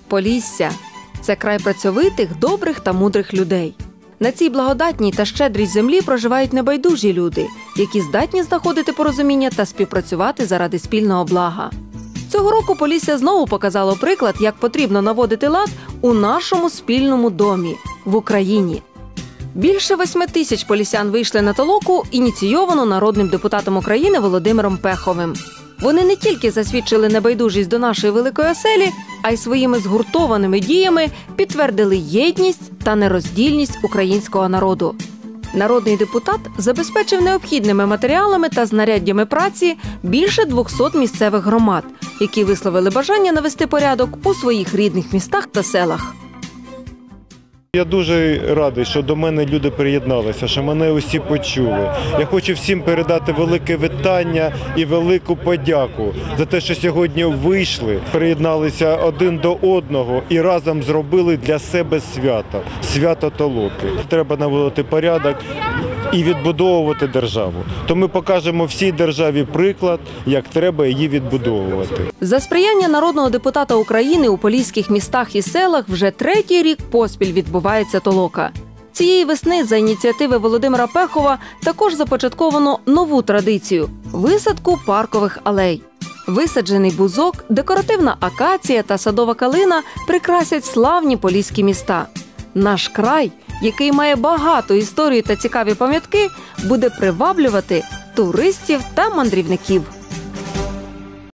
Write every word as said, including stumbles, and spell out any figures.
Полісся – це край працьовитих, добрих та мудрих людей. На цій благодатній та щедрій землі проживають небайдужі люди, які здатні знаходити порозуміння та співпрацювати заради спільного блага. Цього року Полісся знову показало приклад, як потрібно наводити лад у нашому спільному домі – в Україні. Більше восьми тисяч полісян вийшли на толоку, ініційовану народним депутатом України Володимиром Пеховим. Вони не тільки засвідчили небайдужість до нашої великої оселі, а й своїми згуртованими діями підтвердили єдність та нероздільність українського народу. Народний депутат забезпечив необхідними матеріалами та знаряддями праці більше двохсот місцевих громад, які висловили бажання навести порядок у своїх рідних містах та селах. Я дуже радий, що до мене люди приєдналися, що мене усі почули. Я хочу всім передати велике вітання і велику подяку за те, що сьогодні вийшли, приєдналися один до одного і разом зробили для себе свято – свято толоки. Треба наводити порядок і відбудовувати державу. То ми покажемо всій державі приклад, як треба її відбудовувати. За сприяння народного депутата України у поліських містах і селах вже третій рік поспіль відбувається толока. Цієї весни за ініціативи Володимира Пехова також започатковано нову традицію – висадку паркових алей. Висаджений бузок, декоративна акація та садова калина прикрасять славні поліські міста. Наш край, який має багату історію та цікаві пам'ятки, буде приваблювати туристів та мандрівників.